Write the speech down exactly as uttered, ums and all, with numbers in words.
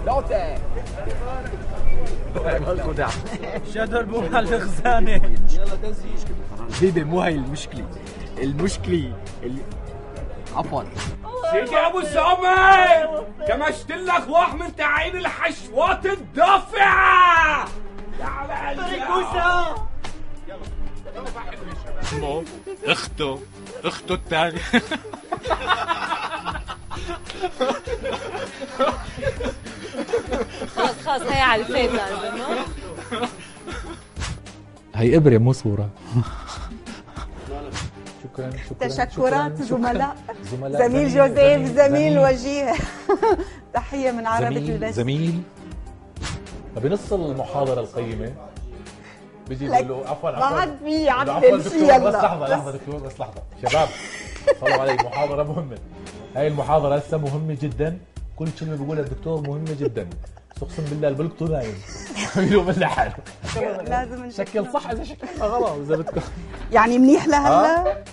لوتة شادر بو الخزانة. بيبي مو هاي المشكلة، المشكلة اللي عفوا سيدي ابو سامي كمشت لك واحد من تعاين الحشوات الدافعة. بريكوسا مو اخته اخته الثانية. خلص خلص هي على الفيت لازم. هي إبرة مو صورة. شكرا شكرا تشكرات زملاء. زملاء زميل جوزيف، زميل وجيه. تحية من عربة البث. زميل بنص المحاضرة القيمة بيجي بيقول له عفوا عفوا ما عاد في يعدل شيء. يلا بس لحظة لحظة دكتور بس لحظة شباب صلوا علي، محاضرة مهمة. هاي المحاضرة هسه مهمة جدا، كل كلمة بيقولها الدكتور مهمة جدا. اقسم بالله البلقطو نايم يقولوا بالله حاله. لازم شكل صح، اذا شكلنا غلط اذا بدكم يعني منيح لهلا.